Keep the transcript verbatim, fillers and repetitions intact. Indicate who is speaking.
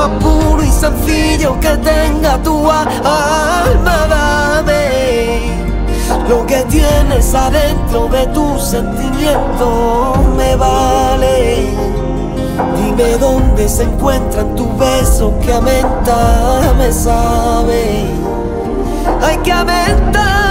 Speaker 1: más puro y sencillo que tenga tu alma. Dame lo que tienes adentro de tus sentimientos, me vale. Dime dónde se encuentran tus besos que a menta me sabe. Ay, que a menta